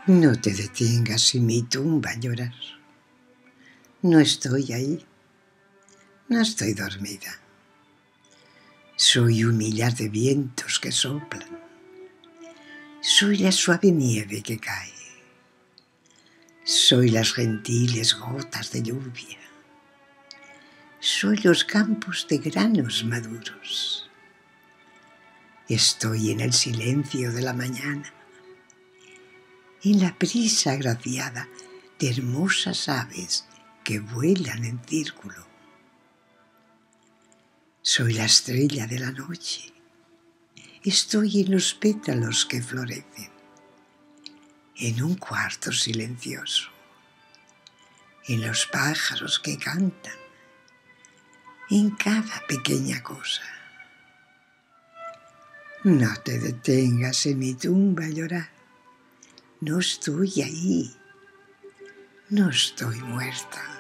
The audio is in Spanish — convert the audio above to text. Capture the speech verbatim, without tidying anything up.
No te detengas en mi tumba a llorar. No estoy ahí. No estoy dormida. Soy un millar de vientos que soplan. Soy la suave nieve que cae. Soy las gentiles gotas de lluvia. Soy los campos de granos maduros. Estoy en el silencio de la mañana, en la prisa agraciada de hermosas aves que vuelan en círculo. Soy la estrella de la noche. Estoy en los pétalos que florecen, en un cuarto silencioso, en los pájaros que cantan, en cada pequeña cosa. No te detengas en mi tumba a llorar. No estoy ahí. No estoy muerta.